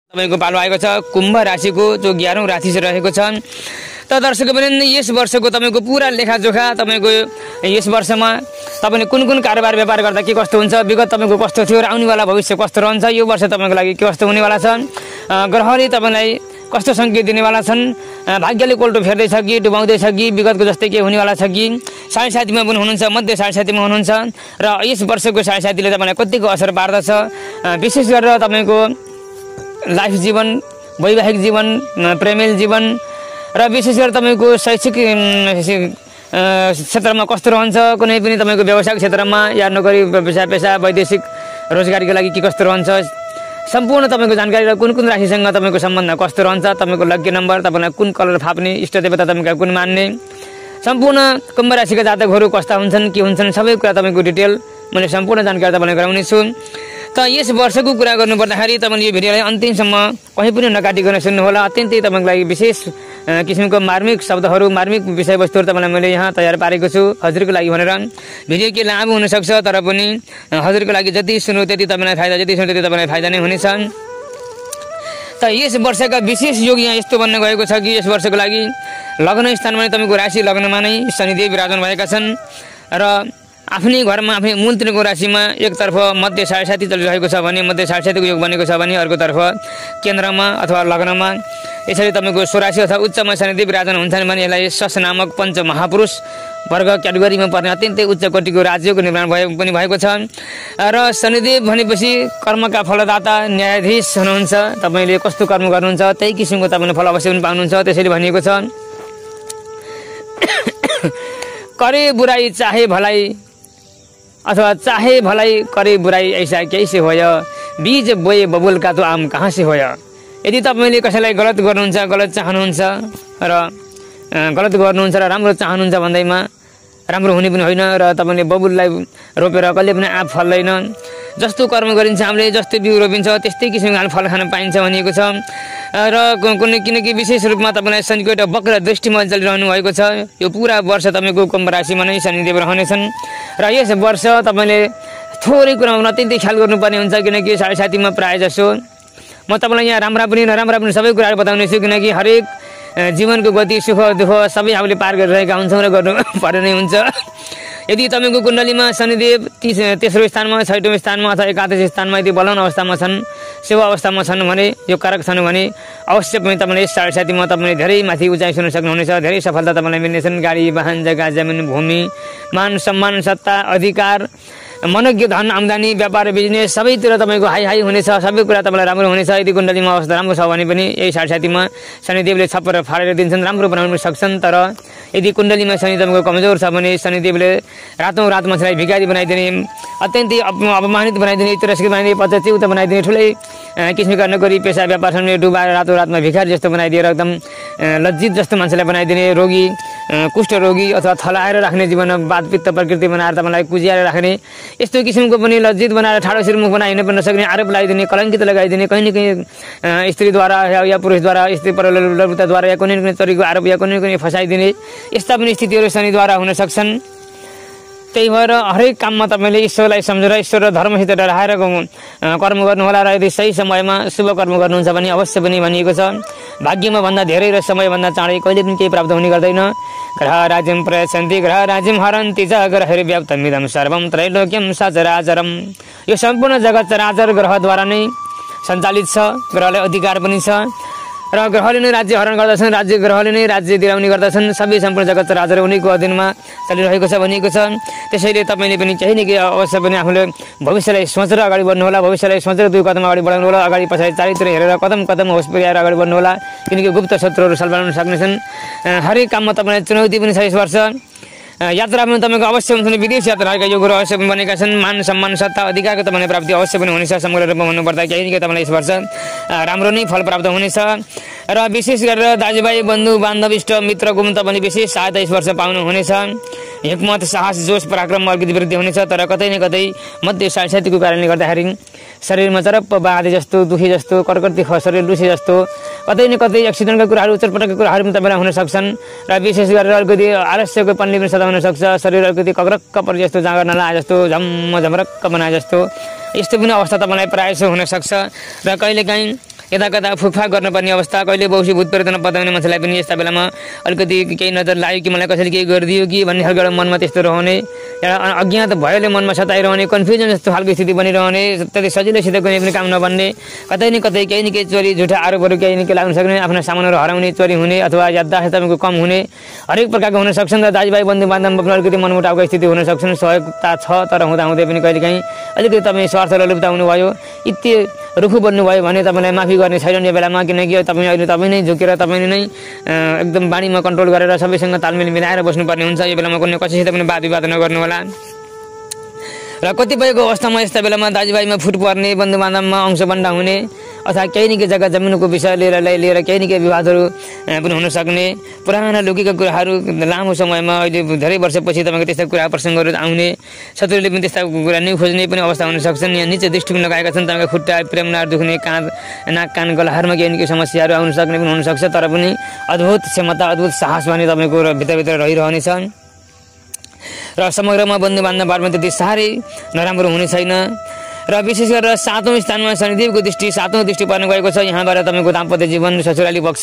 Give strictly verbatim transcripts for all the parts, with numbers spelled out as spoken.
तपाईको पालो आएको छ कुम्भ राशिको जो एघारौं राशि रहेको छ। त दर्शकवृन्द यस वर्षको तपाईको पूरा लेखाजोखा तपाईको यस वर्षमा तपाईले कुन कुन कारोबार व्यापार गर्दा के कस्तो हुन्छ, विगत तपाईको कस्तो थियो र आउनेवाला भविष्य कस्तो रहन्छ, यो वर्ष तपाईको लागि के कस्तो हुनेवाला छ, ग्रहले तपाईलाई कस्तो संकेत दिनेवाला छन्, भाग्यले कोल्टो फेर्दैछ कि डुबाउँदैछ कि विगतको जस्तै के हुनेवाला छ कि, साढे साथीमा पनि हुनुहुन्छ, मध्य साढे साथीमा हुनुहुन्छ र यस वर्षको साढे साथीले तपाईलाई कतिको असर पार्दछ, विशेष गरेर तपाईको लाइफ जीवन, वैवाहिक जीवन, प्रेमिल जीवन र विशेष गरेर तपाईको शैक्षिक क्षेत्रमा कस्तो रहन्छ, कुनै पनि तपाईको व्यावसायिक क्षेत्रमा या नोकरी पेशा पेशा वैदेशिक रोजगारीको लागि के कस्तो रहन्छ, सम्पूर्ण तपाईको जानकारी र कुन कुन राशिसँग तपाईको सम्बन्ध कस्तो रहन्छ, तपाईको लकी नम्बर, तपाईलाई कुन कलर फाप्ने, इष्ट देवता तपाईका कुन मान्ने, सम्पूर्ण कुम्भ राशिका जातकहरू कस्ता हुन्छन्, के हुन्छन्, सबै कुरा तपाईको डिटेल मैले सम्पूर्ण जानकारी तपाईलाई गराउने छु। त यस वर्षको कुरा गर्नुपर्दाखेरि तपाईले यो भिडियोलाई अन्तिमसम्म कहीँ पनि नकाटिकन सुन्नुहोला। अत्यन्तै तपाईको लागि विशेष किसिमको मार्मिक शब्दहरू, मार्मिक विषयवस्तुहरू तपाईलाई मैले यहाँ तयार पारेको छु हजुरको लागि भनेर। भिडियो के लामो हुन सक्छ तर पनि हजुरको लागि जति सुन्नु त्यति तपाईलाई फाइदा, जति सुन्नु त्यति तपाईलाई फाइदा नै हुनेछ। त यस वर्षका विशेष योग यहाँ यस्तो बन्न गएको छ कि यस वर्षको लागि लग्न स्थानमा नै तपाईको राशि लग्नमा नै शनिदेव विराजमान भएका छन् र आफ्नै घरमा आफ्नै मूल त्रिकोण राशिमा एकतर्फ मध्य साढे साथी चलिरहेको छ भने मध्य साढे साथीको योग बनेको छ भने अर्कोतर्फ केन्द्रमा अथवा लग्नमा यसरी तपाईको स्वराशि अथवा उच्चमा शनिदेव विराजमान हुन्छन् भने यसलाई सस नामक पञ्च महापुरुष वर्ग क्याटेगोरीमा पर्ने अत्यन्तै उच्च कोटिको राज्यको निर्माण भयो पनि भएको छ। र शनिदेव भनेपछि कर्मका फलदाता न्यायाधीश हुनुहुन्छ, तपाईले कस्तो कर्म गर्नुहुन्छ त्यही किसिमको तपाईले फल अवश्य पनि पाउनुहुन्छ। त्यसैले भनिएको छ करे बुराई चाहे भलाई अथवा चाहे भलाई करे बुराई ऐसा कैसे होय, बीज बोए बबुल का तो आम कहाँ से होय। यदि तपाईले कसैलाई गलत गर्नुहुन्छ, गलत चाहनुहुन्छ र गलत गर्नुहुन्छ र राम्रो चाहनुहुन्छ भन्दैमा राम्रो हुने पनि होइन र तपाईले बबुललाई रोपेर कहिले पनि आँप फल्दैन। जस्तो कर्म गरिन्छ हामीले, जस्तो बिउ रोपिन्छ त्यस्तै किसिमको फल खान पाइन्छ भनिएको छ। र कुनै किनकि विशेष रूपमा तपाईलाई शनिको एउटा वक्र दृष्टिमा चलिरहनु भएको छ। यो पुरा वर्ष तपाईको कुम्भ राशिमा नै शनिदेव रहनेछन् र यस वर्ष तपाईले थोरै कुरामा अत्यन्तै ख्याल गर्नुपर्ने हुन्छ किनकि साढे साथीमा प्राय जसो म तपाईलाई यहाँ राम्रा पनि नराम्रा पनि सबै कुराहरू बताउने छु किनकि हरेक जीवनको गति सुख दुःख सबै हामीले पार गरिरहेका हुन्छौँ र गर्नु पर्ने नै हुन्छ। यदि तपाईको कुण्डलीमा शनिदेव तेस्रो स्थानमा, छैटौँ स्थानमा अथवा एकादश स्थानमा यदि बलवान अवस्थामा छन्, सेवा अवस्थामा छन् भने, यो कारक छन् भने अवश्य पनि तपाईँले साढे साथीमा तपाईँले धेरै माथि उचाइ सुन्न सक्नुहुनेछ, धेरै सफलता तपाईँलाई मिल्नेछन्। गाडी वाहन जग्गा जमिन भूमि मान सम्मान सत्ता अधिकार मनोज्ञ धन आम्दानी व्यापार बिजनेस सबैतिर तपाईँको हाई हाई हुनेछ, सबै कुरा तपाईँलाई राम्रो हुनेछ। यदि कुण्डलीमा अवस्था राम्रो छ भने पनि यही साढे साथीमा शनिदेवले छप्पर फालेर दिन्छन्, राम्रो बनाउन सक्छन्। तर यदि कुण्डलीमा शनि तपाईँको कमजोर छ भने शनिदेवले रातौँ रात मान्छेलाई भिखारी बनाइदिने, अत्यन्तै अपमानित बनाइदिने, तिरस्कृत बनाइदिने, पचच्युत बनाइदिने, ठुलै किसिमका नोकरी पेसा व्यापार सबै डुबाएर रातौँ रातमा भिखारी जस्तो बनाइदिएर एकदम लज्जित जस्तो मान्छेलाई बनाइदिने, रोगी कुष्ठ रोगी अथवा थलाएर राख्ने, जीवनमा वातपित्त प्रकृति बनाएर तपाईँलाई कुजिएर राख्ने, यस्तो किसिमको पनि लज्जित बनाएर ठाडो शिरमुख बनाइ हिँड्न पनि नसक्ने, आरोप लगाइदिने, कलङ्कित लगाइदिने, कहीँ न कहीँ स्त्रीद्वारा या पुरुषद्वारा, स्त्री प्रलब्धताद्वारा या कुनै न कुनै तरिकाको आरोप या कुनै न कुनै फसाइदिने, यस्ता पनि स्थितिहरू शनिद्वारा हुन सक्छन्। त्यही भएर हरेक काममा तपाईँले ईश्वरलाई सम्झेर ईश्वर र धर्मसित डराएर कर्म गर्नुहोला र यदि सही समयमा शुभ कर्म गर्नुहुन्छ भने अवश्य पनि भनिएको छ भाग्यमा भन्दा धेरै र समयभन्दा चाँडै कहिले पनि केही प्राप्त हुने गर्दैन। ग्रह राज्यम प्रयच्छन्ति ग्रह राज्यम हरन्ति च ग्रहैर्व्याप्तमिदं सर्वं त्रैलोक्यं सचराचरं। यो सम्पूर्ण जगत चराचर ग्रहद्वारा नै सञ्चालित छ, ग्रहलाई अधिकार पनि छ र ग्रहले नै राज्य हरण गर्दछन्, राज्य ग्रहले नै राज्य दिलाउने गर्दछन्। सबै सम्पूर्ण जगत चराचर उनीको अधीनमा चलिरहेको छ भनिएको छ। त्यसैले तपाईँले पनि केही न केही अवश्य पनि आफूले भविष्यलाई सोचेर अगाडि बढ्नुहोला, भविष्यलाई सोचेर दुई कदम अगाडि बढाउनु होला, अगाडि पछाडि चारैतिर हेरेर कदम कदम होस पुर्याएर अगाडि बढ्नुहोला किनकि गुप्त शत्रुहरू सल्भाउन सक्नेछन्। हरेक काममा तपाईँलाई चुनौती पनि छ यस वर्ष। यात्रा पनि तपाईँको अवश्य हुन्छ, विदेश यात्राका योगहरू अवश्य पनि बनेका छन्। मान सम्मान सत्ता अधिकारको तपाईँले प्राप्ति अवश्य पनि हुनेछ। समग्र रूपमा भन्नुपर्दा केही न केही तपाईँलाई यस वर्ष राम्रो नै फल प्राप्त हुनेछ र विशेष गरेर दाजुभाइ बन्धु बान्धव इष्ट मित्रको पनि तपाईँले विशेष सहायता यस वर्ष पाउनुहुनेछ। हिक्मत साहस जोस पराक्रम अलिकति वृद्धि हुनेछ तर कतै न कतै मध्य साढे साथीको कारणले गर्दाखेरि शरीरमा चरप्प बाँधे जस्तो, दुखी जस्तो, कर्कटी शरीर लुसे जस्तो, कतै न कतै एक्सिडेन्टका कुराहरू, चटपटकका कुराहरू पनि तपाईँलाई हुन सक्छन् र विशेष गरेर अलिकति आलस्यको पन्ने पनि सदा हुन सक्छ। शरीर अलिकति कक्रक्क परे जस्तो, जाँगर नलाए जस्तो, झम्म झमरक्क बनाए जस्तो, यस्तो पनि अवस्था तपाईँलाई प्रायः हुन सक्छ र कहिलेकाहीँ यता कता फुकफाक गर्नुपर्ने अवस्था, कहिले बौसी भूत प्रेत नपताउने मान्छेलाई पनि यस्ता बेलामा अलिकति केही नजर लाग्यो कि मलाई कसैले केही गरिदियो कि भन्ने खालको एउटा मनमा त्यस्तो रहने, एउटा अज्ञात भयले मनमा सताइरहने, कन्फ्युजन जस्तो खालको स्थिति बनिरहने, त्यति सजिलैसित कुनै पनि काम नबन्ने, कतै न कतै केही न केही चोरी झुठा आरोपहरू केही न केही लाग्न सक्ने, आफ्नो सामानहरू हराउने, चोरी हुने अथवा याददाश्त तपाईँको कम हुने, हरेक प्रकारको हुन सक्छन्। र दाजुभाइ बन्धु बान्धवमा पनि अलिकति मनमुटावको स्थिति हुन सक्छन्। सहयोगता छ तर हुँदाहुँदै पनि कहिलेकाहीँ अलिकति तपाईँ स्वार्थले लुप्त हुनुभयो, यति रुखु बन्नुभयो भने तपाईँलाई माफी गर्ने छैन यो बेलामा, किनकि तपाईँ अहिले तपाईँ नै झुकेर तपाईँ नै एकदम बानीमा कन्ट्रोल गरेर सबैसँग तालमेल मिलाएर बस्नुपर्ने हुन्छ। यो बेलामा कुनै कसैसित पनि वाद विवाद नगर्नु होला। र कतिपयको अवस्थामा यस्ता बेलामा दाजुभाइमा फुट पर्ने, बन्धु बान्धवमा अंशबन्डा हुने अथवा केही न केही जग्गा जमिनको विषय लिएर लिएर केही न केही विवादहरू पनि हुन सक्ने, पुराना लुकेका कुराहरू लामो समयमा अहिले धेरै वर्षपछि तपाईँको त्यस्ता कुरा प्रसङ्गहरू आउने, शत्रुले पनि त्यस्ता कुरा नै खोज्ने पनि अवस्था हुन सक्छन्। यहाँ निचे दृष्टि पनि लगाएका छन्, तपाईँको खुट्टा प्रेमनार दुख्ने, काँध नाक कान गलाहरूमा केही न केही समस्याहरू आउन सक्ने पनि हुनसक्छ। तर पनि अद्भुत क्षमता अद्भुत साहस भने तपाईँको भित्रभित्र रहिरहनेछ। र समग्रमा बन्धु बान्धवहरूमा त्यति साह्रै नराम्रो हुने छैन। र विशेष गरेर सातौँ स्थानमा शनिदेवको दृष्टि सातौँ दृष्टि पर्न गएको छ। यहाँबाट तपाईँको दाम्पत्य जीवन, ससुराली पक्ष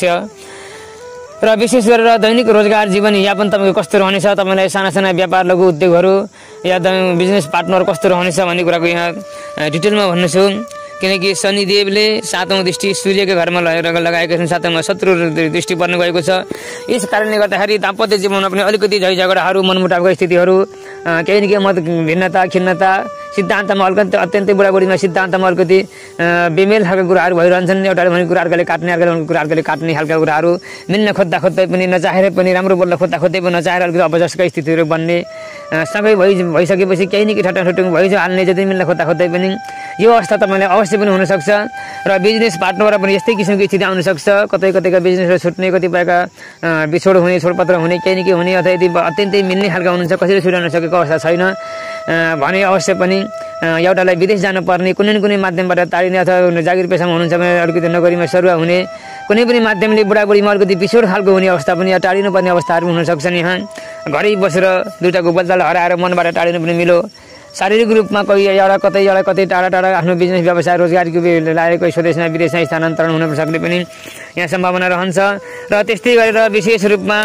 र विशेष गरेर दैनिक रोजगार जीवन यापन तपाईँको कस्तो रहनेछ, तपाईँलाई साना साना व्यापार लघु उद्योगहरू या बिजनेस पार्टनर कस्तो रहनेछ भन्ने कुराको यहाँ डिटेलमा भन्नेछु। किनकि शनिदेवले सातौँ दृष्टि सूर्यको घरमा लगेर लगाएका छन्, सातौँमा शत्रु दृष्टि पर्न गएको छ। यस कारणले गर्दाखेरि दाम्पत्य जीवनमा पनि अलिकति झै झगडाहरू, मनमुटावको स्थितिहरू, केही न केही मत भिन्नता खिन्नता, सिद्धान्तमा अलिकति अत्यन्तै बुढाबुढीमा सिद्धान्तमा अलिकति बेमेल खालका कुराहरू भइरहन्छन्। एउटाले भनेको कुरा अर्काले काट्ने, अर्काले भनेको कुरा अर्काले काट्ने खालका कुराहरू, मिल्न खोज्दा खोज्दै पनि नचाहेर पनि, राम्रो बोल्न खोज्दा खोज्दै पनि नचाहेर अलिकति अपजसका स्थितिहरू बन्ने, सँगै भइ भइसकेपछि केही न केही ठट्टाठुट्टुङ भइसो हाल्ने, जति मिल्न खोज्दा खोज्दै पनि यो अवस्था तपाईँलाई अवश्य पनि हुनसक्छ। र बिजनेस पार्टनरमा पनि यस्तै किसिमको स्थिति आउनसक्छ। कतै कतैका बिजनेसहरू छुट्ने, कतिपयका बिछोड हुने, छोडपत्र हुने, केही न केही हुने, अथवा यदि अत्यन्तै मिल्ने खालका हुनुहुन्छ, कसैले छुट्याउन सकेको अवस्था छैन भने अवश्य पनि एउटालाई विदेश जानुपर्ने, कुनै न कुनै माध्यमबाट टाढिने अथवा जागिर पेसामा हुनुहुन्छ भने अलिकति नगरीमा सरुवा हुने, कुनै पनि माध्यमले बुढाबुढीमा अलिकति बिछोड खालको हुने अवस्था पनि या टाढिनु पर्ने अवस्थाहरू हुन सक्छन्। यहाँ घरै बसेर दुईटाको बदल हराएर मनबाट टाढिनु पनि मिलो, शारीरिक रूपमा कोही एउटा कतै एउटा कतै टाढा टाढा आफ्नो बिजनेस व्यवसाय रोजगारको लागेको स्वदेशमा विदेशमा स्थानान्तरण हुन सक्ने पनि यहाँ सम्भावना रहन्छ। र त्यस्तै गरेर विशेष रूपमा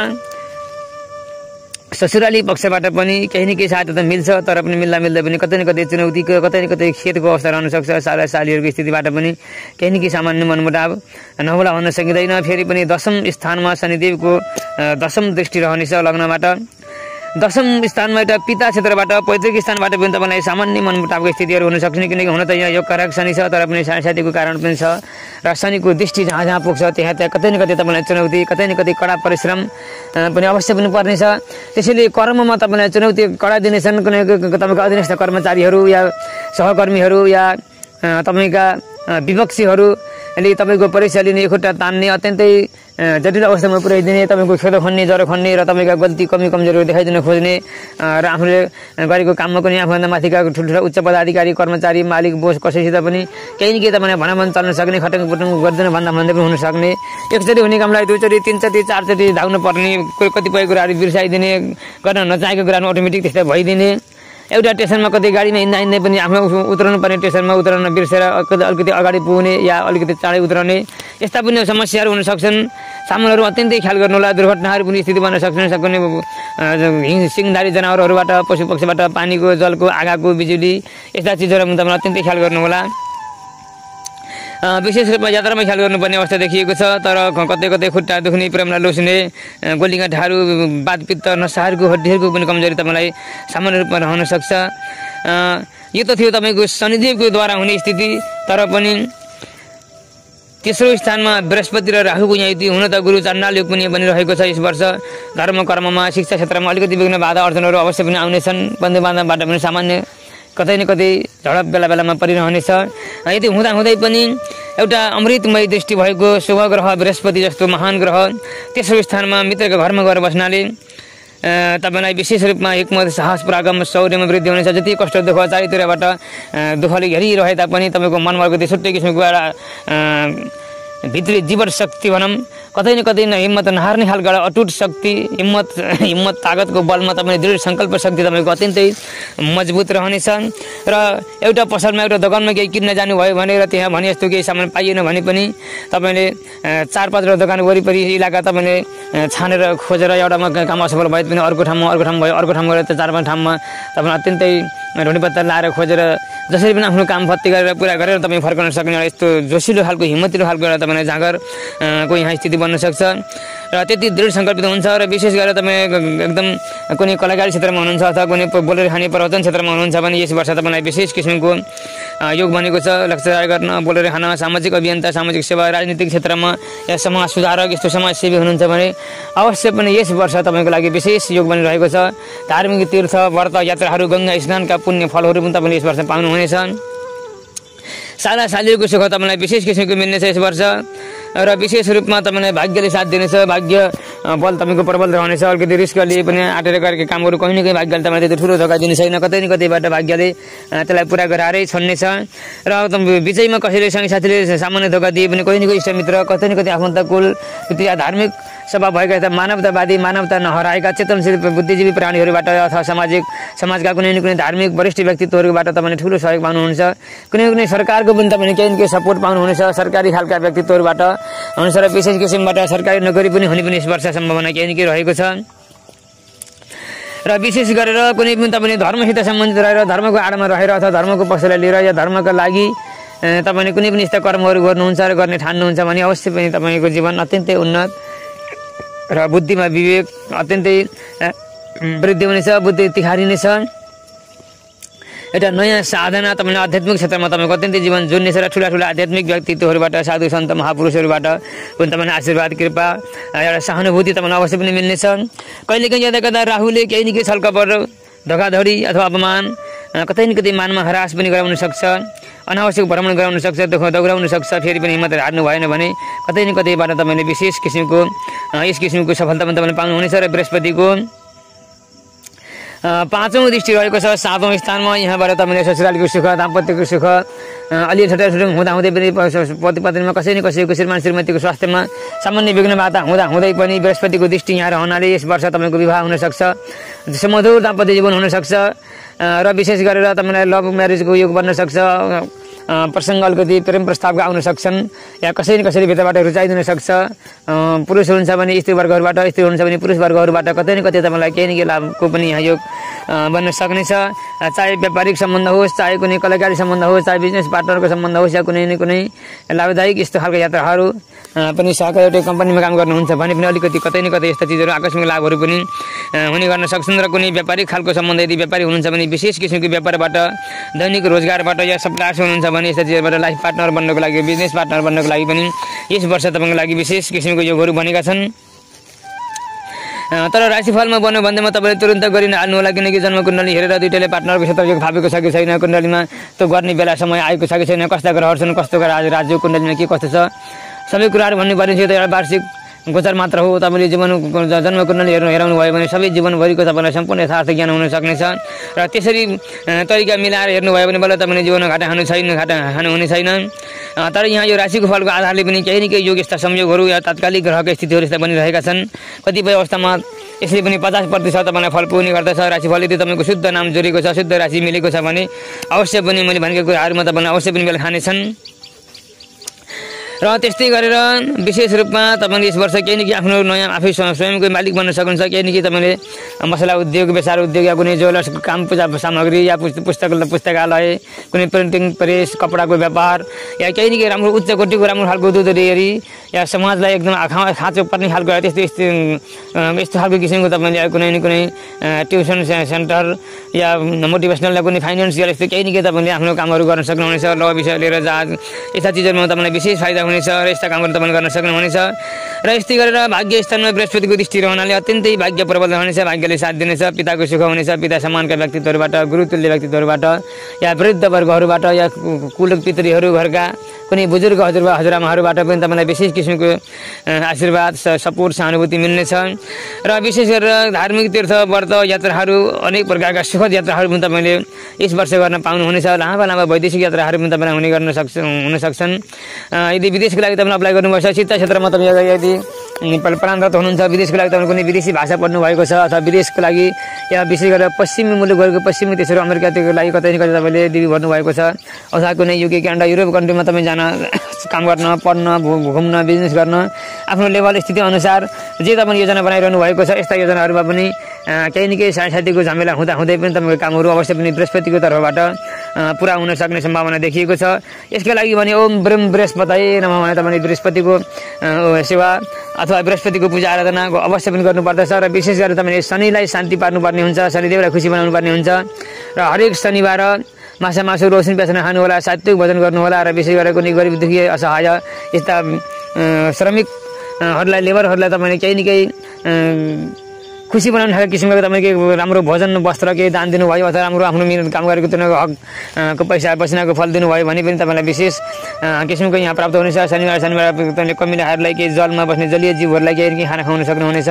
ससुराली पक्षबाट पनि केही न केही सहायता त मिल्छ, तर पनि मिल्दा मिल्दै पनि कतै न कतै चुनौतीको, कतै न कतै खेतको अवस्था रहन सक्छ। साला सालीहरूको स्थितिबाट पनि केही न केही सामान्य मनमुटाव नहोला भन्न सकिँदैन। फेरि पनि दशम स्थानमा शनिदेवको दशम दृष्टि रहनेछ लग्नबाट। दशम स्थानमा एउटा पिता क्षेत्रबाट, पैतृक स्थानबाट पनि तपाईँलाई सामान्य मनमुटावको स्थितिहरू हुन सक्छन्। किनकि हुन त यहाँ योग कारक शनि छ, तर पनि साथीको कारण पनि छ। र शनिको दृष्टि जहाँ जहाँ पुग्छ त्यहाँ त्यहाँ कतै न कतै तपाईँलाई चुनौती, कतै न कतै कडा परिश्रम पनि अवश्य पनि पर्नेछ। त्यसैले कर्ममा तपाईँलाई चुनौती कडा दिनेछन्। कुनै तपाईँको अधीनस्थ कर्मचारीहरू या सहकर्मीहरू या तपाईँका विपक्षीहरूले तपाईँको परीक्षा लिने, खुट्टा तान्ने, अत्यन्तै जटिल अवस्थामा पुर्याइदिने, तपाईँको खेदो खन्ने, जरो खन्ने र तपाईँका गल्ती कमी कमजोरीहरू देखाइदिन खोज्ने र आफूले गरेको काममा पनि आफूभन्दा माथिका ठुल्ठुला उच्च पदाधिकारी, कर्मचारी, मालिक, बोस कसैसित पनि केही न केही तपाईँलाई भनाभन चल्न सक्ने, खटङ पुटङ गर्दैन भन्दा भन्दै पनि हुन सक्ने। एकचोटि हुने कामलाई दुईचोटि तिनचोटि चारचोटि धाउनु पर्ने, कतिपय कुराहरू बिर्साइदिने, गर्न नचाहेको कुरामा अटोमेटिक त्यस्तै भइदिने। एउटा स्टेसनमा कतै गाडीमा हिँड्दा हिँड्दै पनि आफ्नो उत्रनु पर्ने स्टेसनमा उत्रन बिर्सेर अलिकति अगाडि पुग्ने या अलिकति चाँडै उत्रने, यस्ता पनि समस्याहरू हुन सक्छन्। सामानहरू अत्यन्तै ख्याल गर्नु होला। दुर्घटनाहरू पनि स्थिति बन्न सक्छन्। सक्ने सिङधारी जनावरहरूबाट, पशु पक्षीबाट, पानीको, जलको, आगाको, बिजुली यस्ता चिजहरू तपाईँले अत्यन्तै ख्याल गर्नु होला। विशेष रूपमा यात्रामा ख्याल गर्नुपर्ने अवस्था देखिएको छ। तर कतै कतै खुट्टा दुख्ने, प्रेमलाई लोस्ने, गोलीगाँठाहरू, बातपित्त, नसाहरूको, हड्डीहरूको पनि कमजोरी तपाईँलाई सामान्य रूपमा रहन सक्छ। यो त थियो तपाईँको शनिदेवकोद्वारा हुने स्थिति। तर पनि तेस्रो स्थानमा बृहस्पति र राहुको यहाँ युति हुन त गुरु चाण्डाल योग पनि बनिरहेको छ। यस वर्ष धर्म कर्ममा, शिक्षा क्षेत्रमा अलिकति विघ्न बाधा अर्चनहरू अवश्य पनि आउनेछन्। बन्धु बान्धवबाट पनि सामान्य कतै न कतै झडप बेला बेलामा परिरहनेछ। यदि हुँदा हुँदै पनि एउटा अमृतमय दृष्टि भएको शुभ ग्रह बृहस्पति जस्तो महान ग्रह तेस्रो स्थानमा मित्रको घरमा गएर बस्नाले तपाईँलाई विशेष रूपमा हिक्मत, साहस, पराक्रम, शौर्यमा वृद्धि हुनेछ। जति कष्ट दुःख चारैतिरबाट दुःखले घेरिरहे तापनि तपाईँको मनमा अलिकति छुट्टै किसिमको एउटा भित्री जीवन शक्ति भनौँ कतै न कतै न हिम्मत नहार्ने खालको एउटा अटुट शक्ति हिम्मत हिम्मत तागतको बलमा तपाईँले दृढ सङ्कल्प शक्ति तपाईँको अत्यन्तै मजबुत रहनेछ। र एउटा पसलमा एउटा दोकानमा केही किन्न जानुभयो भने र त्यहाँ भने जस्तो केही सामान पाइएन भने पनि तपाईँले चार पाँचवटा दोकान वरिपरि इलाका तपाईँले छानेर खोजेर एउटामा काम असफल भए पनि अर्को ठाउँमा अर्को ठाउँ भयो अर्को ठाउँ गएर त चार पाँच ठाउँमा तपाईँले अत्यन्तै ढुँडीपत्ता लाएर खोजेर जसरी पनि आफ्नो काम फत्ती गरेर पुरा गरेर तपाईँ फर्काउन सक्ने एउटा यस्तो जोसिलो खालको हिम्मतिलो खालको एउटा तपाईँलाई जाँगर को यहाँ स्थिति बन्न सक्छ। र त्यति दृढ सङ्कल्पित हुन्छ र विशेष गरेर तपाईँ एकदम कुनै कलाकारी क्षेत्रमा हुनुहुन्छ अथवा कुनै बोलेर खाने प्रवचन क्षेत्रमा हुनुहुन्छ भने यस वर्ष तपाईँलाई विशेष किसिमको योग बनेको छ। लेक्चर गर्न बोलेर खान सामाजिक अभियन्ता सामाजिक सेवा राजनीतिक क्षेत्रमा या समाज सुधारक यस्तो समाजसेवी हुनुहुन्छ भने अवश्य पनि यस वर्ष तपाईँको लागि विशेष योग बनिरहेको छ। धार्मिक तीर्थ व्रत यात्राहरू गङ्गा स्नानका पुण्य फलहरू पनि तपाईँले यस वर्ष पाउनुहुनेछ। साला सालीको सुख तपाईँलाई विशेष किसिमको मिल्नेछ यस वर्ष र विशेष रूपमा तपाईँलाई भाग्यले साथ दिनेछ। भाग्य बल तपाईँको प्रबल रहनेछ। अलिकति रिस्क लिए पनि आँटेर गरेको कामहरू कहीँ न कहीँ भाग्यले तपाईँलाई त्यति ठुलो धोका दिने छैन। कतै न कतैबाट भाग्यले त्यसलाई पुरा गराएरै छोड्नेछ। र बिचैमा कसैले सँगै साथीले सामान्य धोका दिए पनि कहीँ न कहीँ इष्टमित्र कतै न कतै आफन्त कुल धार्मिक सभा भएका यस्ता मानवतावादी मानवता नहराएका चेतनशील बुद्धिजीवी प्राणीहरूबाट अथवा सामाजिक समाजका कुनै न कुनै धार्मिक वरिष्ठ व्यक्तित्वहरूबाट तपाईँले ठुलो सहयोग पाउनुहुन्छ। कुनै कुनै सरकारको पनि तपाईँले केही न केही सपोर्ट पाउनुहुनेछ सरकारी खालका व्यक्तित्वहरूबाट हुनेछ। र विशेष किसिमबाट सरकारी नोकरी पनि हुने पनि यस वर्ष सम्भावना केही न केही रहेको छ। र विशेष गरेर कुनै पनि तपाईँले धर्मसित सम्बन्धित रहेर धर्मको आडमा रहेर अथवा धर्मको पक्षलाई लिएर या धर्मका लागि तपाईँले कुनै पनि यस्ता कर्महरू गर्नुहुन्छ र गर्ने ठान्नुहुन्छ भने अवश्य पनि तपाईँको जीवन अत्यन्तै उन्नत र बुद्धिमा विवेक अत्यन्तै वृद्धि हुनेछ। बुद्धि तिखारिनेछ। एउटा नयाँ साधना तपाईँले आध्यात्मिक क्षेत्रमा तपाईँको अत्यन्तै जीवन जोड्नेछ र ठुला ठुला आध्यात्मिक व्यक्तित्वहरूबाट साधु सन्त महापुरुषहरूबाट पनि तपाईँलाई आशीर्वाद कृपा एउटा सहानुभूति तपाईँलाई अवश्य पनि मिल्नेछ। कहिलेकाहीँ यता कता राहुले केही न केही छलकपट धोकाधडी अथवा अपमान कतै न कतै मानमा हरास पनि गराउन सक्छ। अनावश्यक भ्रमण गराउन सक्छ दुःख दौराउन सक्छ। फेरि पनि हिम्मत हार्नु भएन भने कतै न कतैबाट तपाईँले विशेष किसिमको यस किसिमको सफलता पनि तपाईँले पाउनुहुनेछ। र बृहस्पतिको पाँचौँ दृष्टि रहेको छ सातौँ स्थानमा। यहाँबाट तपाईँले ससुरालीको सुख दाम्पत्यको सुख अलि ठट्टा ठुटुङ हुँदाहुँदै पनि पति पत्नीमा कसै न कसैको श्रीमान श्रीमतीको स्वास्थ्यमा सामान्य विघ्न बाधा हुँदा हुँदै पनि बृहस्पतिको दृष्टि यहाँ रहनाले यस वर्ष तपाईँको विवाह हुनसक्छ। सुमधुर दाम्पत्य जीवन हुनसक्छ। र विशेष गरेर तपाईँलाई लभ म्यारेजको योग बन्न सक्छ। प्रसङ्ग अलिकति प्रेम प्रस्तावको आउन सक्छन् या कसै न कसैले भित्रबाट रुचाइदिन सक्छ। पुरुष हुनुहुन्छ भने स्त्री वर्गहरूबाट स्त्री हुनुहुन्छ भने पुरुष वर्गहरूबाट कतै न कतै तपाईँलाई केही न केही लाभको पनि यहाँ योग बन्न सक्नेछ। चाहे व्यापारिक सम्बन्ध होस् चाहे कुनै कलाकारी सम्बन्ध होस् चाहे बिजनेस पार्टनरको सम्बन्ध होस् या कुनै न कुनै लाभदायक यस्तो खालको यात्राहरू पनि सहकारी एउटै कम्पनीमा काम गर्नुहुन्छ भने पनि अलिकति कतै न कतै यस्ता चिजहरू आकस्मिक लाभहरू पनि हुने गर्न सक्छन्। र कुनै व्यापारिक खालको सम्बन्ध यदि व्यापारी हुनुहुन्छ भने विशेष किसिमको व्यापारबाट दैनिक रोजगारबाट या सप्लायर्स हुनुहुन्छ भने यस्ता चिजबाट लाइफ पार्टनर बन्नको लागि बिजनेस पार्टनर बन्नको लागि पनि यस वर्ष तपाईँको लागि विशेष किसिमको योगहरू बनेका छन्। तर राशिफलमा बन्यो भन्दैमा तपाईँले तुरन्त गरिन हाल्नु होला किनकि जन्मकुण्डली हेरेर दुईटैले पार्टनरको क्षेत्र योग थापेको छ कि छैन कुण्डलीमा त्यो गर्ने बेला समय आएको छ कि छैन कस्ता ग्रहहरू छन् कस्तो आज राज्य कुण्डलीमा के कस्तो छ सबै कुराहरू भन्नुपर्ने थियो। त एउटा वार्षिक गोचर मात्र हो। तपाईँले जीवन जन्मकुण्डली हेर्नु हेराउनु भयो भने सबै जीवनभरिको तपाईँलाई सम्पूर्ण यथार्थ ज्ञान हुन सक्नेछ। र त्यसरी तरिका मिलाएर हेर्नुभयो भने बल्ल तपाईँले जीवनमा घाटा खानु छैन घाटा खानु हुने छैन। तर यहाँ यो राशिको फलको आधारले पनि केही न केही योग यस्ता संयोगहरू या तात्कालिक ग्रहका स्थितिहरू यस्ता बनिरहेका छन्। कतिपय अवस्थामा यसले पनि पचास प्रतिशत तपाईँलाई फल पुग्ने गर्दछ। राशिफल यदि तपाईँको शुद्ध नाम जोडेको छ शुद्ध राशि मिलेको छ भने अवश्य पनि मैले भनेको कुराहरूमा तपाईँलाई अवश्य पनि मेल खानेछन्। र त्यस्तै गरेर विशेष रूपमा तपाईँले यस वर्ष केही न केही आफ्नो नयाँ आफै स्वयंको मालिक बन्न सक्नुहुन्छ। केही न केही तपाईँले मसला उद्योग बेसार उद्योग या कुनै ज्वेलर्सको काम पूजा सामग्री या पुस्तक पुस्तकालय कुनै प्रिन्टिङ प्रेस कपडाको व्यापार या केही न केही राम्रो उच्च कोटिको राम्रो खालको दुध डेयरी या समाजलाई एकदम आँखा खाँचो पर्ने खालको त्यस्तो यस्तो यस्तो खालको किसिमको तपाईँले कुनै न कुनै ट्युसन सेन्टर या मोटिभेसनल या कुनै फाइनेन्सियल यस्तो केही न केही तपाईँले आफ्नो कामहरू गर्न सक्नुहुनेछ। ल विषय लिएर जहाज यस्ता चिजहरूमा तपाईँलाई विशेष फाइदा हुनेछ र यस्ता कामहरू तपाईँले गर्न सक्नुहुनेछ। र यस्तै गरेर भाग्य स्थानमा बृहस्पतिको दृष्टि रहनाले अत्यन्तै भाग्य प्रबल रहनेछ। भाग्यले साथ दिनेछ। पिताको सुख हुनेछ। पिता समानका व्यक्तित्वहरूबाट गुरुतुल्य व्यक्तित्वहरूबाट या वृद्ध वर्गहरूबाट या कुल पितृहरू घरका कुनै बुजुर्ग हजुरबा हजुरआमाहरूबाट पनि तपाईँलाई विशेष किसिमको आशीर्वाद सपोर्ट सहानुभूति मिल्नेछ र विशेष गरेर धार्मिक तीर्थ व्रत यात्राहरू अनेक प्रकारका सुखद यात्राहरू पनि तपाईँले यस वर्ष गर्न पाउनुहुनेछ। लामो लामो वैदेशिक यात्राहरू पनि तपाईँलाई हुने गर्न सक्छ हुन सक्छन्। यदि विदेशको लागि तपाईँले अप्लाई गर्नुभएको छ, शिक्षा क्षेत्रमा तपाईँ यदि प्रान्तरत हुनुहुन्छ, विदेशको लागि तपाईँ कुनै विदेशी भाषा पढ्नु भएको छ अथवा विदेशको लागि या विशेष गरेर पश्चिमी मुलुकहरूको पश्चिमी देशहरू अमेरिकाको लागि कतै न कतै तपाईँले डिग्री गर्नुभएको छ अथवा कुनै युके क्यानाडा युरोप कन्ट्रीमा तपाईँ जान काम गर्न पढ्न घुम्न बिजनेस गर्न आफ्नो लेभल स्थिति अनुसार जे तपाईँले योजना बनाइरहनु भएको छ, यस्ता योजनाहरूमा पनि केही न केही साथीको झमेला हुँदा हुँदै पनि तपाईँको कामहरू अवश्य पनि बृहस्पतिको तर्फबाट पुरा हुन सक्ने सम्भावना देखिएको छ। यसका लागि भने ओम ब्रह्म बृहस्पति नमः भने तपाईँले बृहस्पतिको सेवा अथवा बृहस्पतिको पूजा आराधना अवश्य पनि गर्नुपर्दछ र विशेष गरेर तपाईँले शनिलाई शान्ति पार्नुपर्ने हुन्छ, शनिदेवलाई खुसी बनाउनु पर्ने हुन्छ र हरेक शनिबार माछा मासु रोसिन बेच्न खानुहोला, सात्विक भोजन गर्नुहोला र विशेष गरेर कुनै गरिब दुखी असहाय यस्ता श्रमिकहरूलाई लेबरहरूलाई तपाईँले केही न केही खुसी बनाउने खालको किसिमको तपाईँको राम्रो भोजन वस्त्र केही दान दिनुभयो अथवा राम्रो आफ्नो मिहिनेत काम गरेको तिनीहरूको हकको पैसा पसिनाको फल दिनुभयो भने पनि तपाईँलाई विशेष किसिमको यहाँ प्राप्त हुनेछ। शनिबार शनिबार तपाईँले कमिलाहरूलाई केही जलमा बस्ने जलीय जीवहरूलाई केही खाना खुवाउन सक्नुहुनेछ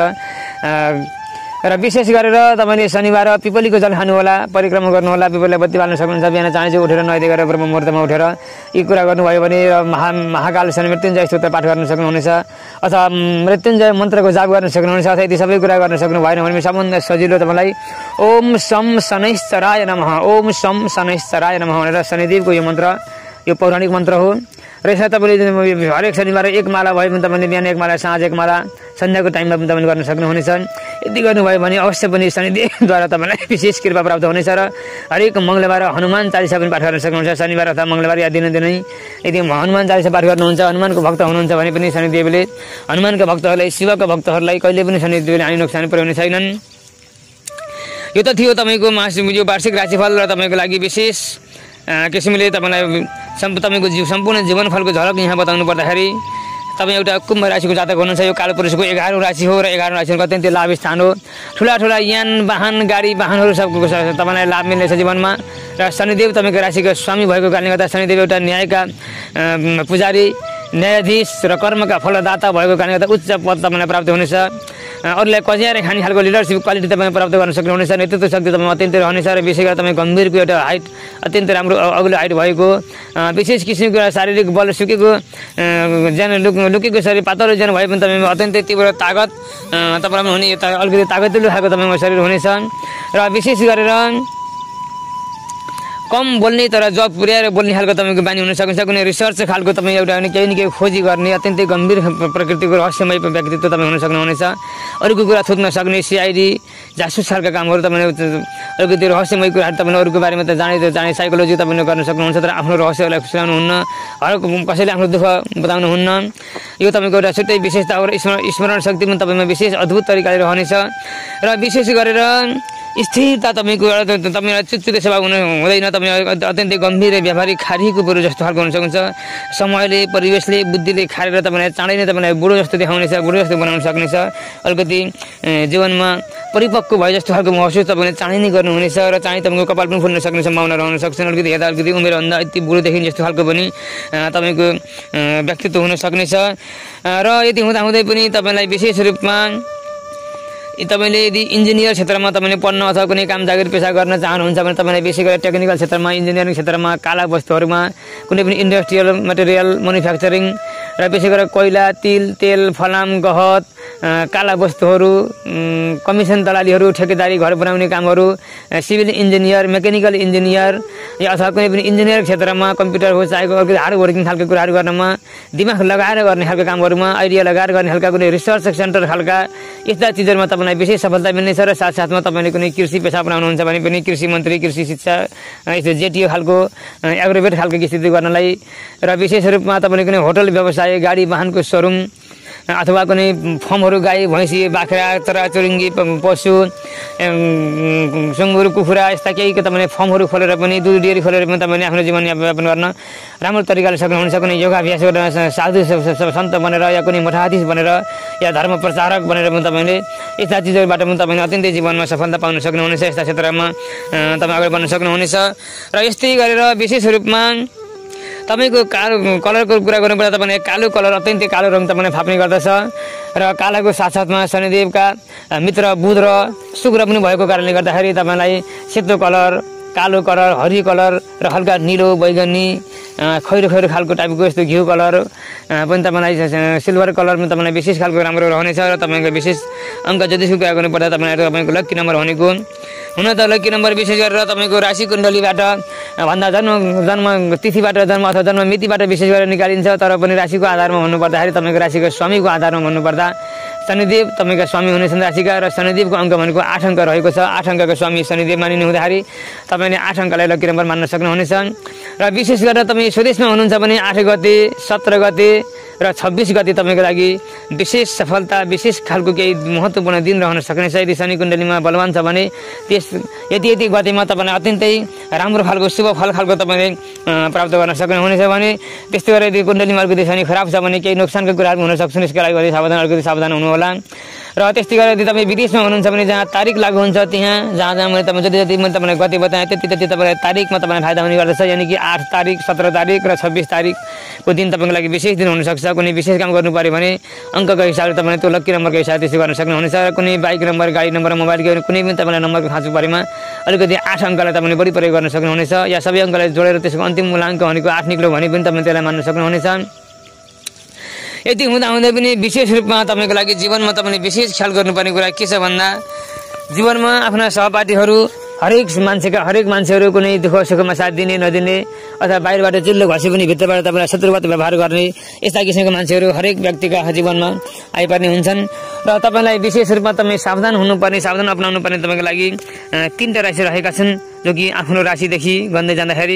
र विशेष गरेर तपाईँले शनिबार पिपलीको जल खानुहोला, परिक्रमा गर्नुहोला, पिपलीलाई बत्ती बाल्न सक्नुहुन्छ। बिहान चाँडै चाहिँ उठेर नुहाइदिए गरेर ब्रह्म मुहुर्तमा उठेर यी कुरा गर्नुभयो भने महा महाकाल शनि मृत्युञ्जय स्तोत्र पाठ गर्न सक्नुहुनेछ अथवा मृत्युञ्जय मन्त्रको जाप गर्न सक्नुहुनेछ अथवा यदि सबै कुरा गर्न सक्नु भएन भने सबभन्दा सजिलो तपाईँलाई ओम सम शनैश्चराय नमः ओम सम शनैश्चराय नमः भनेर शनिदेवको यो मन्त्र यो पौराणिक मन्त्र हो र यसलाई तपाईँले हरेक शनिबार एक माला भयो भने तपाईँले बिहान एक माला साँझ एक माला सन्ध्याको टाइममा पनि तपाईँले गर्न सक्नुहुनेछ। यदि गर्नुभयो भने अवश्य पनि शनिदेवद्वारा तपाईँलाई विशेष कृपा प्राप्त हुनेछ र हरेक मङ्गलबार हनुमान चालिसा पनि पाठ गर्न सक्नुहुन्छ। शनिबार अथवा मङ्गलबार या दिनदिनै यदि हनुमान चालिसा पाठ गर्नुहुन्छ, हनुमानको भक्त हुनुहुन्छ भने पनि शनिदेवले हनुमानका भक्तहरूलाई शिवका भक्तहरूलाई कहिले पनि शनिदेवले हानि नोक्सान पुर्याउने छैनन्। यो त थियो तपाईँको मास यो वार्षिक राशिफल र तपाईँको लागि विशेष किसिमले तपाईँलाई तपाईँको जीव सम्पूर्ण जीवनफलको झलक यहाँ बताउनु पर्दाखेरि तपाईँ एउटा कुम्भ राशिको जातक हुनुहुन्छ। यो कालपुरुषको एघारौँ राशि हो र एघारौँ राशिको अत्यन्तै लाभ स्थान हो। ठुला ठुला यान वाहन गाडी वाहनहरू सबको तपाईँलाई लाभ मिल्नेछ जीवनमा र शनिदेव तपाईँको राशिको स्वामी भएको कारणले गर्दा शनिदेव एउटा न्यायका पुजारी न्यायाधीश र कर्मका फलदाता भएको कारणले गर्दा उच्च पद तपाईँलाई प्राप्त हुनेछ। अरूलाई कज्याएर खाने खालको लिडरसिप क्वालिटी तपाईँ प्राप्त गर्न सक्नुहुनेछ। नेतृत्व शक्ति तपाईँ अत्यन्तै रहनेछ र विशेष गरेर तपाईँ गम्भीरको एउटा हाइट अत्यन्तै राम्रो अग्लो हाइट भएको विशेष किसिमको शारीरिक बल सुकेको ज्यान लुकेको शरीर पातलो ज्यान भए पनि तपाईँमा अत्यन्तै तीव्र तागत तपाईँमा हुने अलिकति तागतिलो खालको तपाईँको शरीर हुनेछ र विशेष गरेर कम बोल्ने तर जब पुर्याएर बोल्ने खालको तपाईँको बानी हुन सक्छ। कुनै रिसर्च खालको तपाईँ एउटा केही न केही खोजी गर्ने अत्यन्तै गम्भीर प्रकृतिको रहस्यमय व्यक्तित्व तपाईँ हुन सक्नुहुनेछ। अरूको कुरा थुत्न सक्ने सिआइडी जासुस खालका कामहरू तपाईँले अलिकति रहस्यमय कुराहरू तपाईँले अरूको बारेमा त जाने जाने साइकोलोजी तपाईँले गर्न सक्नुहुन्छ तर आफ्नो रहस्यलाई खुलाउनुहुन्न, हरेक कसैले आफ्नो दुःख बताउनुहुन्न। यो तपाईँको एउटा छुट्टै विशेषता हो र स्मरण शक्ति पनि तपाईँमा विशेष अद्भुत तरिकाले रहनेछ र विशेष गरेर स्थिरता तपाईँको तपाईँलाई चुच्चुके स्वभाव हुनु हुँदैन। तपाईँ अत्यन्तै गम्भीर व्यावहारिक खारीको बुढो जस्तो खालको हुन सक्नुहुन्छ। समयले परिवेशले बुद्धिले खारेर तपाईँलाई चाँडै नै तपाईँलाई बुढो जस्तो देखाउनेछ, बुढो जस्तो बनाउन सक्नेछ। अलिकति जीवनमा परिपक्व भए जस्तो खालको महसुस तपाईँले चाँडै नै गर्नुहुनेछ र चाँडै तपाईँको कपाल पनि फुल्न सक्ने सम्भावना रहन सक्छ। अलिकति हेर्दा अलिकति उमेरभन्दा यति बुढो देखिने जस्तो खालको पनि तपाईँको व्यक्तित्व हुन सक्नेछ र यति हुँदाहुँदै पनि तपाईँलाई विशेष रूपमा तपाईँले यदि इन्जिनियर क्षेत्रमा तपाईँले पढ्न अथवा कुनै काम जागिर पेसा गर्न चाहनुहुन्छ भने तपाईँले विशेष गरेर टेक्निकल क्षेत्रमा इन्जिनियरिङ क्षेत्रमा काला वस्तुहरूमा कुनै पनि इन्डस्ट्रियल मटेरियल म्यानुफ्याक्चरिङ र विशेष गरेर कोइला तिल तेल फलाम गहत काला वस्तुहरू कमिसन दलालीहरू ठेकेदारी घर बनाउने कामहरू सिभिल इन्जिनियर मेकानिकल इन्जिनियर या अथवा कुनै पनि इन्जिनियर क्षेत्रमा कम्प्युटर हो चाहेको अर्को हार्ड वर्किङ खालको कुराहरू गर्नमा दिमाग लगाएर गर्ने खालको कामहरूमा आइडिया लगाएर गर्ने खालका कुनै रिसर्च सेन्टर खालका यस्ता चिजहरूमा तपाईँलाई विशेष सफलता मिल्नेछ र साथसाथमा तपाईँले कुनै कृषि पेसा अपनाउनुहुन्छ भने पनि कृषि मन्त्री कृषि शिक्षा यस्तो जेटिओ खालको एग्रोभेट खालको स्थिति गर्नलाई र विशेष रूपमा तपाईँले कुनै होटल व्यवसाय गाडी वाहनको सोरुम अथवा कुनै फर्महरू गाई भैँसी बाख्रा चराचुरुङ्गी पशु सुँगुर कुखुरा यस्ता केही तपाईँले फर्महरू खोलेर पनि दुध डेरी खोलेर पनि तपाईँले आफ्नो जीवनयापन गर्न राम्रो तरिकाले सक्नुहुन्छ। कुनै योगाभ्यास गरेर साधु सन्त बनेर या कुनै मठाधीश बनेर या धर्म प्रचारक बनेर पनि तपाईँले यस्ता चिजहरूबाट पनि तपाईँले अत्यन्तै जीवनमा सफलता पाउन सक्नुहुनेछ। यस्ता क्षेत्रमा तपाईँ अगाडि बढ्न सक्नुहुनेछ र यस्तै गरेर विशेष रूपमा तपाईँको कालो कलरको कुरा गर्नुपर्दा तपाईँले कालो कलर अत्यन्तै कालो रङ तपाईँले फाप्ने गर्दछ र कालाको साथसाथमा शनिदेवका मित्र बुध र शुक्र पनि भएको कारणले गर्दाखेरि तपाईँलाई सेतो कलर, कालो कलर, हरियो कलर र हल्का निलो बैगनी खैरो खैरो खालको टाइपको यस्तो घिउ कलर पनि तपाईँलाई सिल्भर कलरमा तपाईँलाई विशेष खालको राम्रो रहनेछ र तपाईँको विशेष अङ्क ज्योतिषको कुरा गर्नुपर्दा तपाईँलाई तपाईँको लक्की नम्बर भनेको हुन त लक्की नम्बर विशेष गरेर तपाईँको राशि कुण्डलीबाट भन्दा जन्म जन्म तिथिबाट जन्म अथवा जन्म मितिबाट विशेष गरेर निकालिन्छ। तर पनि राशिको आधारमा भन्नुपर्दाखेरि तपाईँको राशिको स्वामीको आधारमा भन्नुपर्दा शनिदेव तपाईँका स्वामी हुनेछन् राशिका र शनिदेवको अङ्क भनेको आठ अङ्क रहेको छ। आठ अङ्कको स्वामी शनिदेव मानिनु हुँदाखेरि तपाईँले आठ अङ्कलाई लक्की नम्बर मान्न सक्नुहुनेछ। र विशेष गरेर तपाईँ स्वदेशमा हुनुहुन्छ भने आठ गते, सत्र गते र छब्बिस गते तपाईँको लागि विशेष सफलता, विशेष खालको केही महत्त्वपूर्ण दिन रहन सक्नेछ। यदि शनि कुण्डलीमा बलवान छ भने त्यस यति यति गतेमा तपाईँलाई अत्यन्तै राम्रो खालको शुभ फल खालको तपाईँले प्राप्त गर्न सक्नुहुनेछ भने त्यस्तै गरेर यदि कुण्डलीमा अलिकति शनि खराब छ भने केही नोक्सानको कुराहरू हुन सक्छन्। यसका लागि अलिकति सावधान अलिकति सावधान हुनुहोला। र त्यस्तै गरेर यदि तपाईँ विदेशमा हुनुहुन्छ भने जहाँ तारिक लागु हुन्छ त्यहाँ जहाँ जहाँ मैले तपाईँ जति जति मैले तपाईँलाई गते बताएँ त्यति त्यति तपाईँलाई तारिकमा तपाईँलाई फाइदा हुने गर्दछ। यानि कि आठ तारिक, सत्र तारिक र छब्बिस तारिकको दिन तपाईँको लागि विशेष दिन हुनसक्छ। कुनै विशेष काम गर्नु पऱ्यो भने अङ्कको हिसाबले तपाईँले त्यो लक्की नम्बरको हिसाबले त्यसो गर्न सक्नुहुनेछ। र कुनै बाइक नम्बर, गाडी नम्बर, मोबाइलको कुनै पनि तपाईँलाई नम्बरको खाँचो परेमा अलिकति आठ अङ्कलाई तपाईँले बढी प्रयोग गर्न सक्नुहुनेछ। या सबै अङ्कलाई जोडेर त्यसको अन्तिम मूल्याङ्क भनेको आठ निक्लो भने पनि तपाईँले त्यसलाई मान्न सक्नुहुनेछ। यति हुँदा हुँदै पनि विशेष रूपमा तपाईँको लागि जीवनमा तपाईँले विशेष ख्याल गर्नुपर्ने कुरा के छ भन्दा जीवनमा आफ्ना सहपाठीहरू हरेक मान्छेका हरेक मान्छेहरू कुनै दुःख सुखमा साथ दिने नदिने अथवा बाहिरबाट चिल्लो घसे पनि भित्रबाट तपाईँलाई शत्रुवत व्यवहार गर्ने यस्ता किसिमका मान्छेहरू हरेक व्यक्तिका जीवनमा आइपर्ने हुन्छन्। र तपाईँलाई विशेष रूपमा तपाईँ सावधान हुनुपर्ने, सावधान अपनाउनु पर्ने तपाईँको लागि तीनवटा राशि रहेका छन् जो कि आफ्नो राशिदेखि गर्दै जाँदाखेरि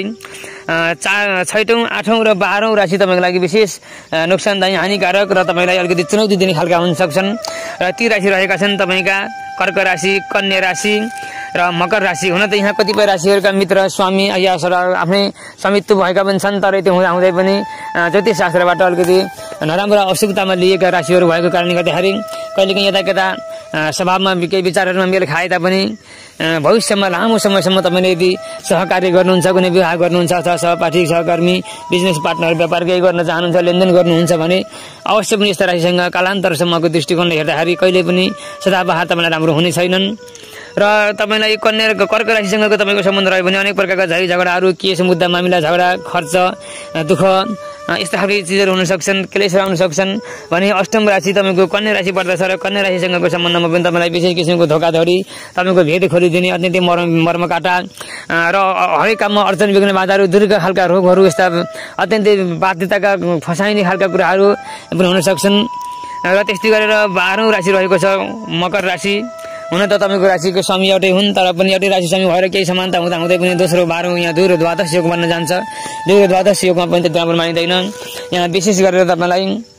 चार छैटौँ आठौँ र बाह्रौँ राशि तपाईँको लागि विशेष नोक्सानदायी हानिकारक र तपाईँलाई अलिकति चुनौती दिने खालका हुन सक्छन्। र ती राशि रहेका छन् तपाईँका कर्क राशि, कन्या राशि र मकर राशि। हुन त यहाँ कतिपय राशिहरूका मित्र स्वामी या आफ्नै स्वामित्व भएका पनि छन्, तर त्यो हुँदा हुँदै पनि ज्योतिष शास्त्रबाट अलिकति नराम्रो अशुभतामा लिएका राशिहरू भएको कारणले गर्दाखेरि कहिलेकाहीँ यता कता स्वभावमा केही विचारहरूमा मेल खाए तापनि भविष्यमा लामो समयसम्म तपाईँले यदि सहकार्य गर्नुहुन्छ, कुनै विवाह गर्नुहुन्छ अथवा सहपाठी, सहकर्मी, बिजनेस पार्टनर, व्यापार केही गर्न चाहनुहुन्छ, लेनदेन गर्नुहुन्छ भने अवश्य पनि यस्ता राशिसँग कालान्तरसम्मको दृष्टिकोणले हेर्दाखेरि कहिले पनि सदाबहार तपाईँलाई राम्रो हुने छैनन्। र तपाईँलाई कन्या कर्क राशिसँगको तपाईँको सम्बन्ध रह्यो भने अनेक प्रकारका झै झगडाहरू, केस मुद्दा मामिला, झगडा, खर्च, दुःख यस्ता खालको चिजहरू हुन सक्छन्, क्लेशहरू आउन सक्छन् भने अष्टम राशि तपाईँको कन्या राशि पर्दछ। र कन्या राशिसँगको सम्बन्धमा पनि तपाईँलाई विशेष किसिमको धोकाधडी, तपाईँको भेद खोलिदिने, अत्यन्तै मर्म मर्मकाटा र हरेक काममा अडचन, विघ्न, बाधाहरू, दीर्घ खालका रोगहरू, यस्ता अत्यन्तै बाध्यताका फसाइने खालका कुराहरू पनि हुन सक्छन्। र त्यस्तै गरेर बाह्रौँ राशि रहेको छ मकर राशि। हुन त तपाईँको राशिको स्वामी एउटै हुन्, तर पनि एउटै राशि स्वामी भएर केही समानता हुँदा हुँदै पनि दोस्रो बाह्रौँ यहाँ दुई र द्वादश योग बन्न जान्छ। दुई र द्वादश योगमा पनि त्यति राम्रो मानिँदैन। यहाँ विशेष गरेर तपाईँलाई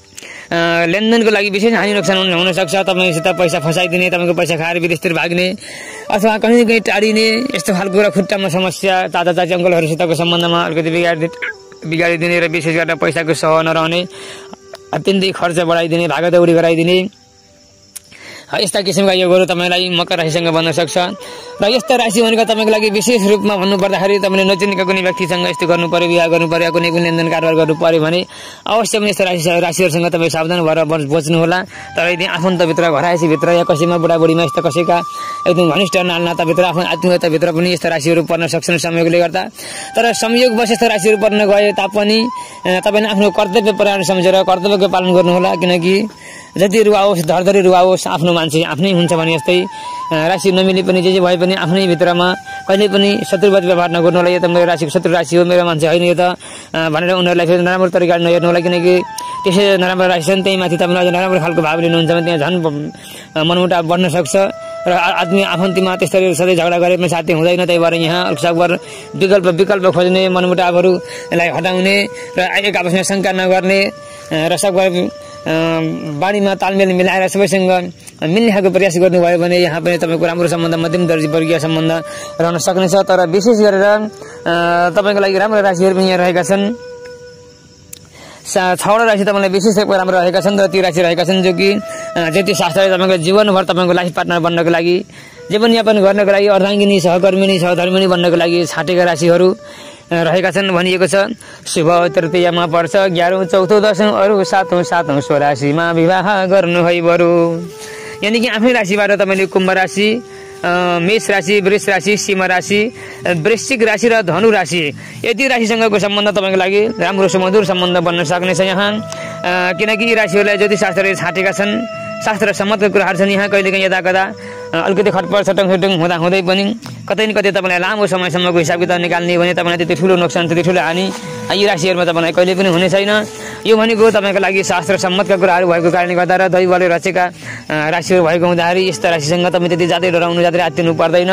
लेनदेनको लागि विशेष हानि नोक्सान हुनसक्छ। तपाईँसित पैसा फसाइदिने, तपाईँको पैसा खाएर विदेशतिर भाग्ने अथवा कहीँ कहीँ टाढिने यस्तो खालको र खुट्टामा समस्या, चाचा चाची अङ्कलहरूसितको सम्बन्धमा अलिकति बिगाडि बिगाडिदिने र विशेष गरेर पैसाको सह नरहने, अत्यन्तै खर्च बढाइदिने, भागदौडी गराइदिने यस्ता किसिमका योगहरू तपाईँलाई मकर राशिसँग बन्न सक्छ। र यस्ता राशि भनेको तपाईँको लागि विशेष रूपमा भन्नुपर्दाखेरि तपाईँले नचिनेका कुनै व्यक्तिसँग यस्तो गर्नु पर्यो, विवाह गर्नु पर्यो, कुनै कुनै लेनदेन कारोबार गर्नु पर्यो भने अवश्य पनि यस्ता राशि राशिहरूसँग तपाईँ सावधान भएर बच्नुहोला। तर यदि आफन्तभित्र, घरायसीभित्र या कसैमा बुढाबुढीमा यस्ता कसैका एकदम घनिष्ठ नाताभित्र, आफ्नो आत्मीयताभित्र पनि यस्ता राशिहरू पर्न सक्छन् संयोगले गर्दा। तर संयोगवश यस्ता राशिहरू पर्न गए तापनि तपाईँले आफ्नो कर्तव्य परायण सम्झेर कर्तव्यको पालन गर्नुहोला। किनकि जति रुवाओस्, धरधरी रुवाओस्, आफ्नो मान्छे आफ्नै हुन्छ भने जस्तै राशि नमिले पनि जे जे भए पनि आफ्नै भित्रमा कहिले पनि शत्रुवत व्यवहार नगर्नु होला। यो त मेरो राशिको शत्रु राशि हो, मेरो मान्छे होइन यो त भनेर उनीहरूलाई फेरि नराम्रो तरिकाले नहेर्नु होला। किनकि त्यसै नराम्रो राशि छन्, त्यही माथि तपाईँले अझ नराम्रो खालको भाव लिनुहुन्छ भने त्यहाँ झन् मनमुटाव बढ्न सक्छ। र आदमी आफन्तीमा त्यसरी सधैँ झगडा गरे पनि साथी हुँदैन। त्यही भएर यहाँ सकभर विकल्प विकल्प खोज्ने, मनमुटावहरूलाई हटाउने र एक आपसमा शङ्का नगर्ने र सकभर बाणीमा तालमेल मिलाएर सबैसँग मिल्ने खालको प्रयास गर्नुभयो भने यहाँ पनि तपाईँको राम्रो सम्बन्ध, मध्यम दर्जी वर्गीय सम्बन्ध रहन सक्नेछ। तर विशेष गरेर तपाईँको लागि राम्रो राशिहरू पनि यहाँ रहेका छन्। छवटा राशि तपाईँलाई विशेष राम्रो रहेका छन् र ती राशि रहेका छन् जो कि ज्योतिष शास्त्रले तपाईँको जीवनभर तपाईँको लाइफ पार्टनर बन्नको लागि, जीवनयापन गर्नको लागि, अर्धाङ्गिनी, सहकर्मिनी, सहधर्मिनी बन्नको लागि छाँटेका राशिहरू रहेका छन् भनिएको छ। शुभ तृतीयमा पर्छ ग्यारौँ चौथो दशौँ अरू सातौँ सातौँ स्वराशिमा विवाह गर्नु है बरु। यानि कि आफ्नै राशिबाट तपाईँले कुम्भ राशि, मेष राशि, वृष राशि, सिंह राशि, वृश्चिक राशि र धनु राशि यति राशिसँगको सम्बन्ध तपाईँको लागि राम्रो सुमधुर सम्बन्ध बन्न सक्नेछ यहाँ। किनकि यी राशिहरूलाई ज्योतिषशास्त्रले छाटेका छन्, शास्त्र सम्मतका कुराहरू छन्। यहाँ कहिलेकाहीँ यता कता अलिकति खटपट छटङ छुटुङ हुँदा हुँदै पनि कतै न कतै तपाईँलाई लामो समयसम्मको हिसाब किताब निकाल्ने भने तपाईँलाई त्यति ठुलो नोक्सान त्यति ठुलो हानि यी राशिहरूमा तपाईँलाई कहिले पनि हुने छैन। यो भनेको तपाईँको लागि शास्त्र सम्मतका कुराहरू भएको कारणले गर्दा र दैवले रचेका राशिहरू भएको हुँदाखेरि यस्ता राशिसँग तपाईँ त्यति ज्यादै डराउनु ज्यादै आत्तिनु पर्दैन।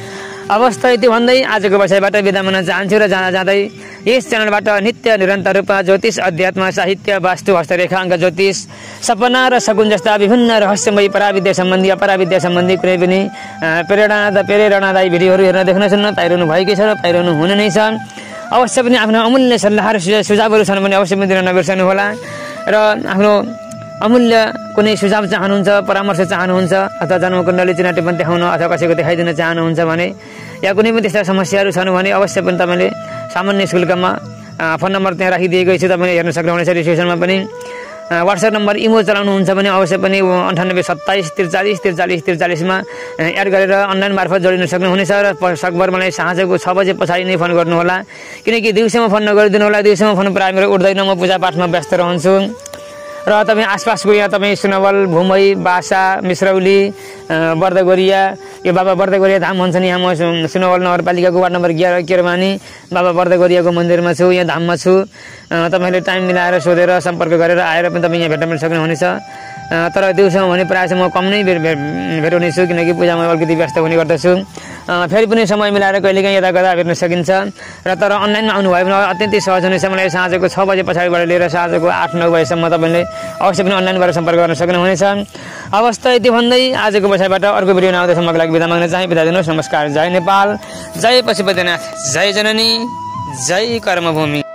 अवस्था यति भन्दै आजको विषयबाट बिदा माग्न चाहन्छु र जाँदा जाँदै यस च्यानलबाट नित्य निरन्तर रूपमा ज्योतिष, अध्यात्म, साहित्य, वास्तु, हस्तरेखा, अङ्क ज्योतिष, सपना र सगुन जस्ता विभिन्न रहस्यमय पराविद्या सम्बन्धी अपराविद्या सम्बन्धी कुनै पनि प्रेरणा प्रेरणादायी भिडियोहरू हेर्न देख्न सुन्न पाइरहनु भएकै छ र पाइरहनु हुने नै छ। अवश्य पनि आफ्नो अमूल्य सल्लाह र सुझावहरू छन् भने अवश्य पनि दिन नबिर्सनु होला र आफ्नो अमूल्य कुनै सुझाव चाहनुहुन्छ, परामर्श चाहनुहुन्छ अथवा जन्मकुण्डली चिनाटे पनि देखाउन अथवा कसैको देखाइदिन चाहनुहुन्छ भने या कुनै पनि त्यस्ता समस्याहरू छन् भने अवश्य पनि तपाईँले सामान्य शुल्कमा फोन नम्बर त्यहाँ राखिदिएको छु, तपाईँले हेर्न सक्नुहुनेछ। डिस्क्रिप्सनमा पनि वाट्सएप नम्बर इमो चलाउनुहुन्छ भने अवश्य पनि अन्ठानब्बे सत्ताइस त्रिचालिस त्रिचालिस त्रिचालिसमा एड गरेर अनलाइन मार्फत जोडिन सक्नुहुनेछ र सकभर मलाई साँझको छ बजे पछाडि नै फोन गर्नुहोला, किनकि दिउँसोमा फोन नगरिदिनु होला। दिउँसोमा फोन प्रायः मेरो उठ्दैन, म पूजापाठमा व्यस्त रहन्छु। र तपाईँ आसपासको यहाँ तपाईँ सुनवल, भुमई, बासा, मिश्रौली, बर्दगोरिया, यो बाबा बर्दगोरिया धाम भन्छन्। यहाँ म सुनवल नगरपालिकाको वार्ड नम्बर एघार केरमानी बाबा बर्दगोरियाको मन्दिरमा छु, यहाँ धाममा छु। तपाईँले टाइम मिलाएर सोधेर सम्पर्क गरेर आएर पनि तपाईँ यहाँ भेट्न सक्नुहुनेछ। तर दिउँसोमा भने प्रायः म कम नै भेट भेट हुनेछु, किनकि पूजामा अलिकति व्यस्त हुने गर्दछु। फेरि पनि समय मिलाएर कहिलेकाहीँ यता गदा भेट्न सकिन्छ र तर अनलाइनमा आउनुभयो भने अत्यन्तै सहज हुनेछ। मलाई साँझको छ बजे पछाडिबाट लिएर साँझको आठ नौ बजेसम्म तपाईँले अवश्य पनि अनलाइनबाट सम्पर्क गर्न सक्नुहुनेछ। अवस्था यति भन्दै आजको विषयबाट अर्को भिडियो नआउँदासम्मको लागि बिदा माग्न चाहे बिदा दिनुहोस्। नमस्कार। जय नेपाल, जय पशुपतिनाथ, जय जननी, जय कर्मभूमि।